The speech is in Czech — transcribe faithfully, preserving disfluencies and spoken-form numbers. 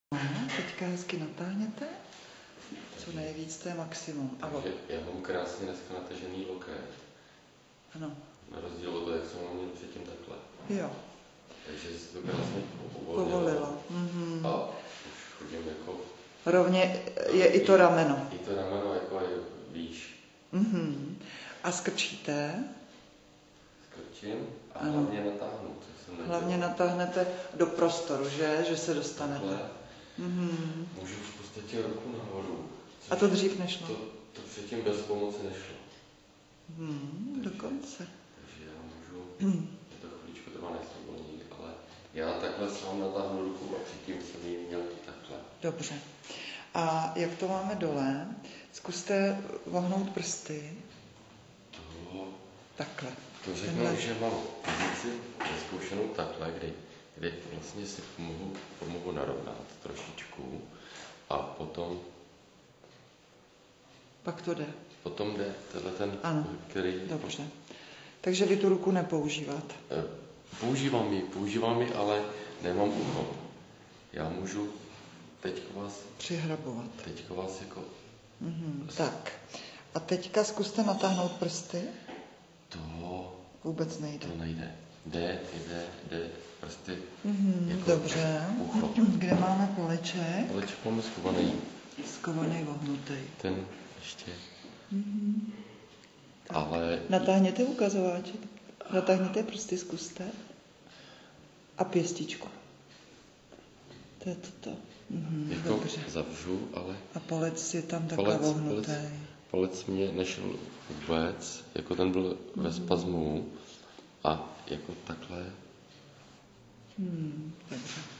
No, teďka hezky natáhněte, co nejvíc, to je maximum. Takže já mám krásně dneska natažený loket. Ano. Na rozdíl od toho, jak jsem ho měl předtím takhle. Jo. Takže si to krásně povolilo. Povolilo. Mm-hmm. A už chodím jako... Rovně je i to rameno. I to rameno jako je výš. Mm-hmm. A skrčíte? Skrčím a ano. hlavně natáhnu. Co jsem hlavně natáhnete do prostoru, že? Že se dostanete. Takhle. Mm-hmm. Můžu v podstatě ruku nahoru. A to dřív nešlo? To, to předtím bez pomoci nešlo. Hmm, takže, dokonce. Takže já můžu, je to chvíličku trvá, než to bolí, ale já takhle sám natáhnu ruku a předtím jsem ji měl i takhle. Dobře. A jak to máme dole? Zkuste vohnout prsty. To, takhle. To řeknu, Tenhle... že mám pozici zkoušenou takhle, kdy, kdy vlastně si pomohu, pomohu narovnat trošičku a potom pak to jde. Potom jde tenhle ten, ano. který... Dobře. Takže vy tu ruku nepoužíváte? Používám ji, používám ji, ale nemám ucho. Já můžu teďko vás... Přihrabovat. Teďko vás jako... Mm-hmm. Tak. A teďka zkuste natáhnout prsty. To... Vůbec nejde. To nejde. Jde, jde, jde. Prsty... Mm-hmm. Jako dobře. Ucho. Kde máme poleček? Poleček máme skovaný. Skovaný, vohnutý. Ten ještě... Mm-hmm. Ale... Natáhněte ukazováček. Natáhněte prsty, zkuste. A pěstičku. To je toto. Mhm, jako dobře. zavřu, ale... A palec je tam takhle vohnutý. Palec, palec mě nešel vůbec, jako ten byl mm. ve spazmu a jako takhle. Hmm, dobře.